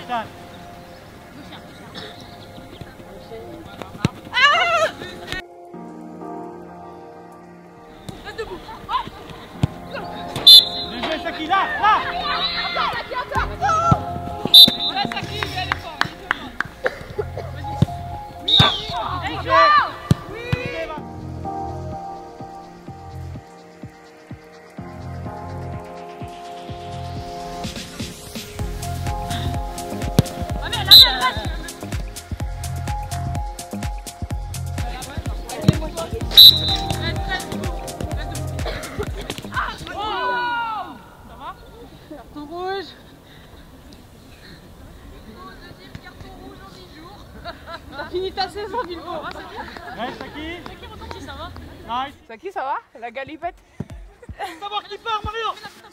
Ethan. Reste debout. Bien joué, Saki, là. Voilà, Saki, lui, elle est fort. Bien joué. Carton rouge. Deuxième carton rouge en 10 jours. T'as fini ta saison, Bilbo. Reste, Saki. Saki retentit, ça va? Nice. Saki, ça va? La galipette. Savoir qui part, Mario.